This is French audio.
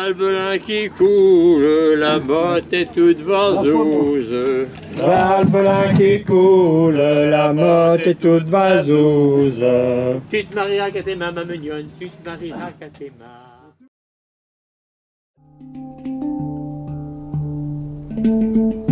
Valbelin qui coule, la motte est toute vaseuse. Valbelin qui coule, la motte est toute vaseuse. Tu te marieras qu'à tes mains, ma mignonne, tu te marieras qu'à tes mains.